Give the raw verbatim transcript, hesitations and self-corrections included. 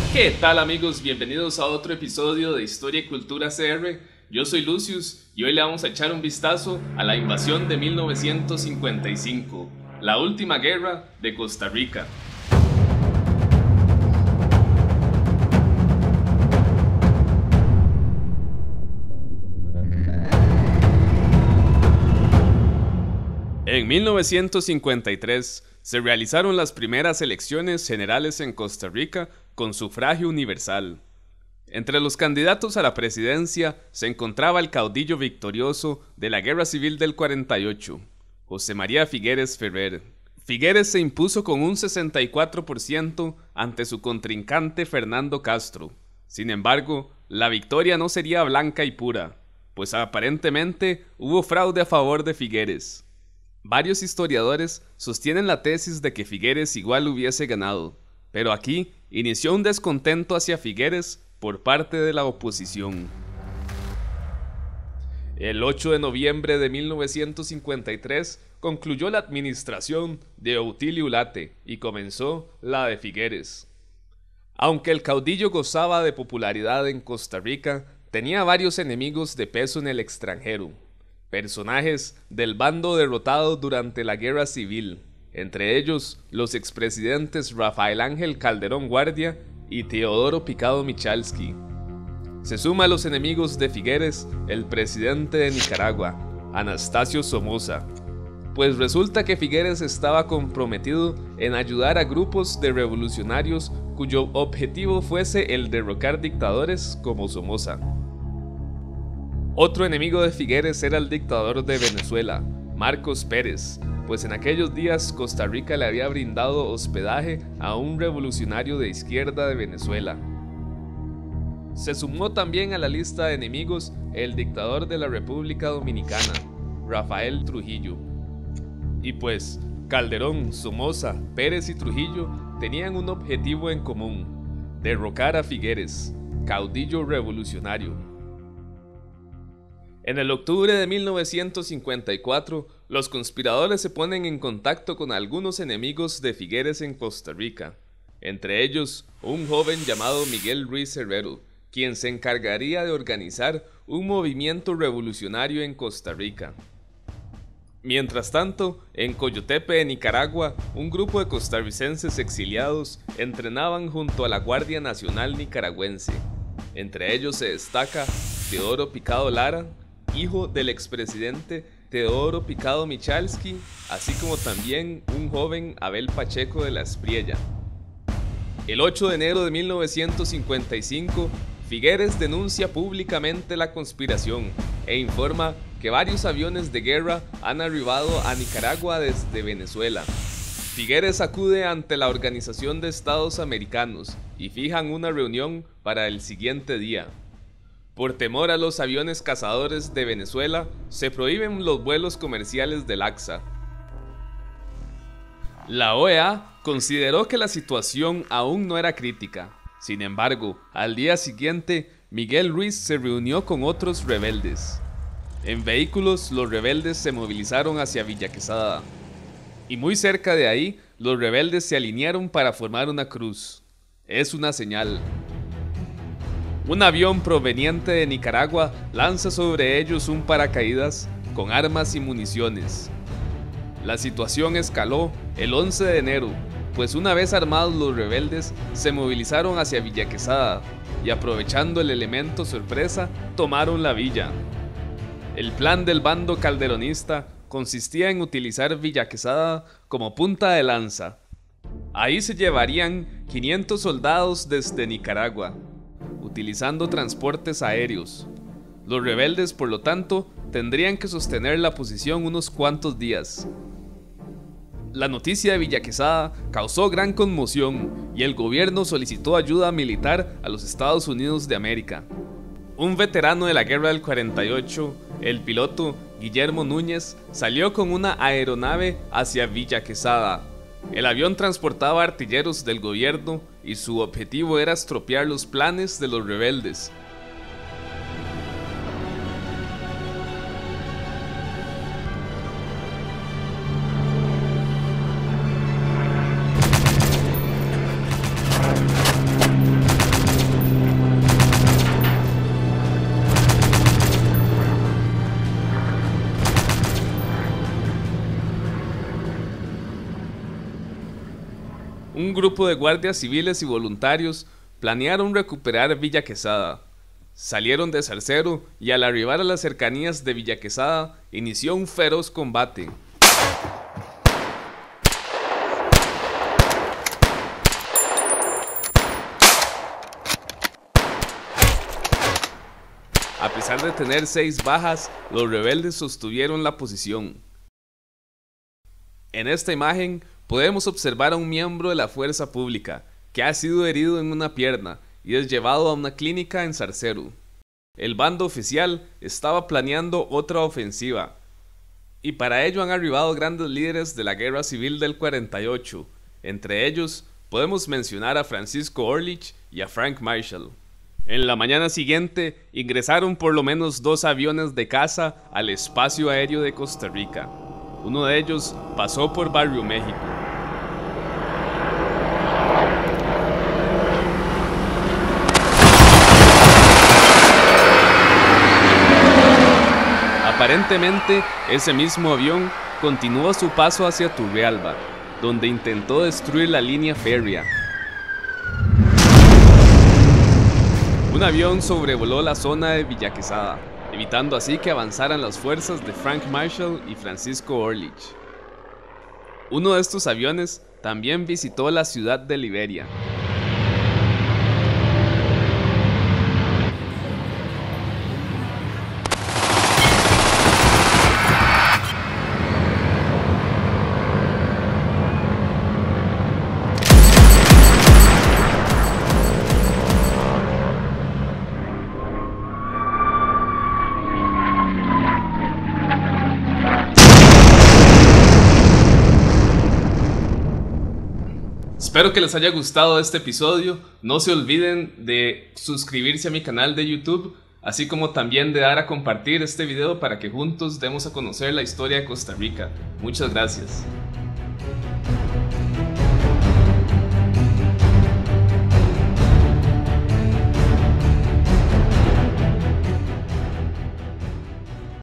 ¿Qué tal amigos? Bienvenidos a otro episodio de Historia y Cultura C R. Yo soy Lucius y hoy le vamos a echar un vistazo a la invasión de mil novecientos cincuenta y cinco, la última guerra de Costa Rica. En mil novecientos cincuenta y tres se realizaron las primeras elecciones generales en Costa Rica con sufragio universal. Entre los candidatos a la presidencia se encontraba el caudillo victorioso de la Guerra Civil del cuarenta y ocho, José María Figueres Ferrer. Figueres se impuso con un sesenta y cuatro por ciento ante su contrincante Fernando Castro. Sin embargo, la victoria no sería blanca y pura, pues aparentemente hubo fraude a favor de Figueres. Varios historiadores sostienen la tesis de que Figueres igual hubiese ganado, pero aquí inició un descontento hacia Figueres por parte de la oposición. El ocho de noviembre de mil novecientos cincuenta y tres concluyó la administración de Eutilio Ulate y comenzó la de Figueres. Aunque el caudillo gozaba de popularidad en Costa Rica, tenía varios enemigos de peso en el extranjero, personajes del bando derrotado durante la Guerra Civil, entre ellos los expresidentes Rafael Ángel Calderón Guardia y Teodoro Picado Michalski. Se suma a los enemigos de Figueres el presidente de Nicaragua, Anastasio Somoza, pues resulta que Figueres estaba comprometido en ayudar a grupos de revolucionarios cuyo objetivo fuese el derrocar dictadores como Somoza. Otro enemigo de Figueres era el dictador de Venezuela, Marcos Pérez, pues en aquellos días Costa Rica le había brindado hospedaje a un revolucionario de izquierda de Venezuela. Se sumó también a la lista de enemigos el dictador de la República Dominicana, Rafael Trujillo. Y pues, Calderón, Somoza, Pérez y Trujillo tenían un objetivo en común: derrocar a Figueres, caudillo revolucionario. En el octubre de mil novecientos cincuenta y cuatro, los conspiradores se ponen en contacto con algunos enemigos de Figueres en Costa Rica, entre ellos un joven llamado Miguel Ruiz Herrero, quien se encargaría de organizar un movimiento revolucionario en Costa Rica. Mientras tanto, en Coyotepe, Nicaragua, un grupo de costarricenses exiliados entrenaban junto a la Guardia Nacional Nicaragüense. Entre ellos se destaca Teodoro Picado Lara, hijo del expresidente Teodoro Picado Michalski, así como también un joven Abel Pacheco de la Espriella. El ocho de enero de mil novecientos cincuenta y cinco, Figueres denuncia públicamente la conspiración e informa que varios aviones de guerra han arribado a Nicaragua desde Venezuela. Figueres acude ante la Organización de Estados Americanos y fijan una reunión para el siguiente día. Por temor a los aviones cazadores de Venezuela, se prohíben los vuelos comerciales del A C S A. La O E A consideró que la situación aún no era crítica. Sin embargo, al día siguiente, Miguel Ruiz se reunió con otros rebeldes. En vehículos, los rebeldes se movilizaron hacia Villa Quesada. Y muy cerca de ahí, los rebeldes se alinearon para formar una cruz. Es una señal. Un avión proveniente de Nicaragua lanza sobre ellos un paracaídas con armas y municiones. La situación escaló el once de enero, pues una vez armados los rebeldes se movilizaron hacia Villa Quesada y aprovechando el elemento sorpresa tomaron la villa. El plan del bando calderonista consistía en utilizar Villa Quesada como punta de lanza. Ahí se llevarían quinientos soldados desde Nicaragua, utilizando transportes aéreos. Los rebeldes, por lo tanto, tendrían que sostener la posición unos cuantos días. La noticia de Villa Quesada causó gran conmoción y el gobierno solicitó ayuda militar a los Estados Unidos de América. Un veterano de la Guerra del cuarenta y ocho, el piloto Guillermo Núñez, salió con una aeronave hacia Villa Quesada. El avión transportaba artilleros del gobierno y su objetivo era estropear los planes de los rebeldes. un grupo de guardias civiles y voluntarios planearon recuperar Villa Quesada. Salieron de Zarcero y al arribar a las cercanías de Villa Quesada inició un feroz combate. A pesar de tener seis bajas, los rebeldes sostuvieron la posición. En esta imagen podemos observar a un miembro de la fuerza pública que ha sido herido en una pierna y es llevado a una clínica en Zarcero. El bando oficial estaba planeando otra ofensiva y para ello han arribado grandes líderes de la guerra civil del cuarenta y ocho. Entre ellos podemos mencionar a Francisco Orlich y a Frank Marshall. En la mañana siguiente ingresaron por lo menos dos aviones de caza al espacio aéreo de Costa Rica. Uno de ellos pasó por Barrio México. Aparentemente, ese mismo avión continuó su paso hacia Turrialba, donde intentó destruir la línea férrea. Un avión sobrevoló la zona de Villa Quesada, evitando así que avanzaran las fuerzas de Frank Marshall y Francisco Orlich. Uno de estos aviones también visitó la ciudad de Liberia. Espero que les haya gustado este episodio. No se olviden de suscribirse a mi canal de YouTube, así como también de dar a compartir este video para que juntos demos a conocer la historia de Costa Rica. Muchas gracias.